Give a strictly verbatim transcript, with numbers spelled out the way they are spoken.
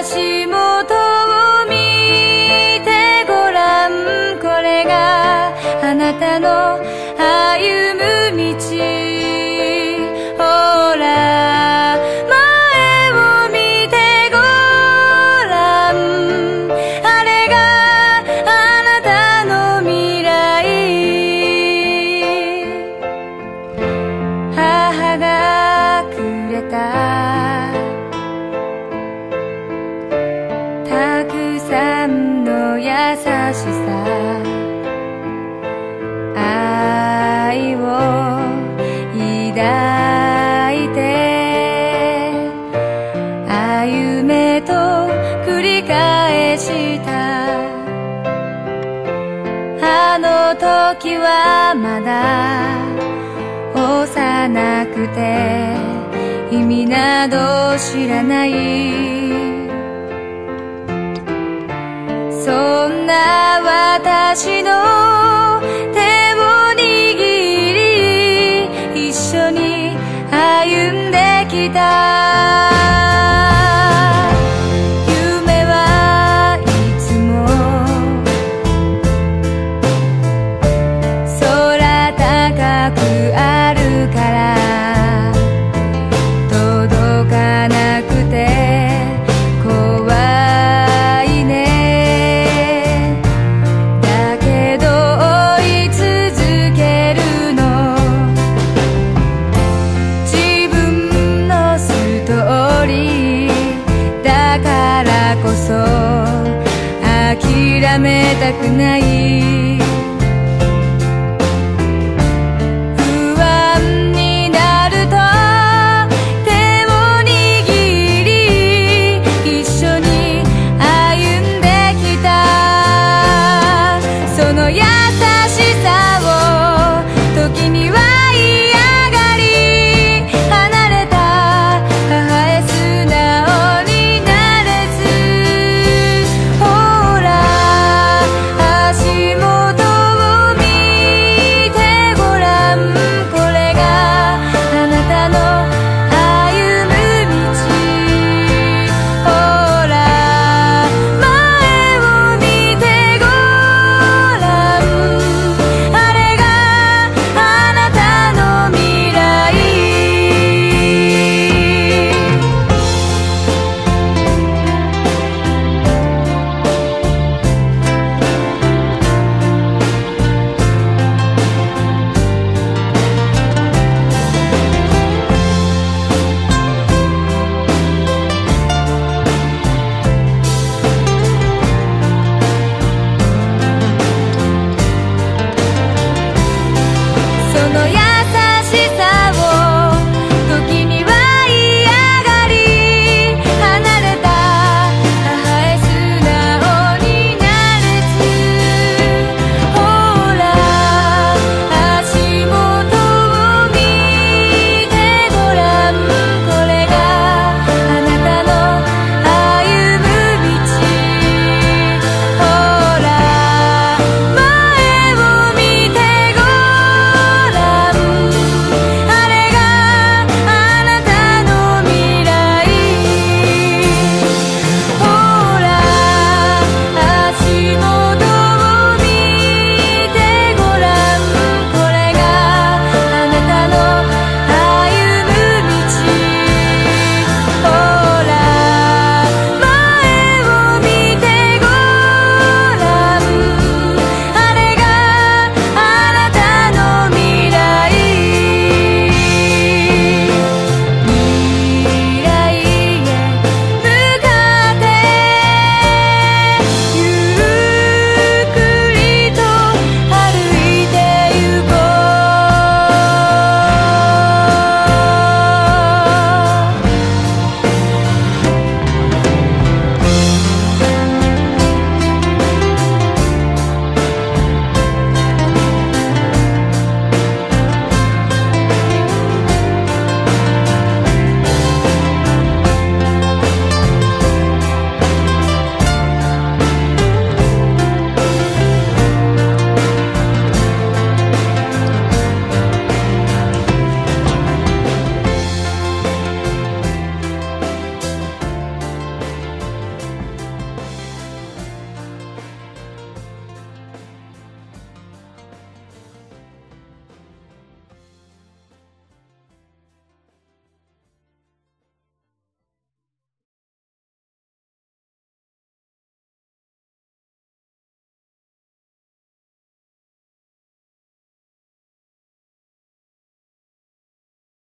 足元を見てごらん、これがあなたの歩む道。ほら前を見てごらん、あれがあなたの未来。母がくれたたくさんの優しさ、愛を抱いて歩めと繰り返した。あの時はまだ幼くて意味など知らない、そんな私の手を握り一緒に歩んできた。夢はいつも空高くあるから届かなくて怖いね。だけど追い続けるの、自分のストーリーだからこそ諦めたくない。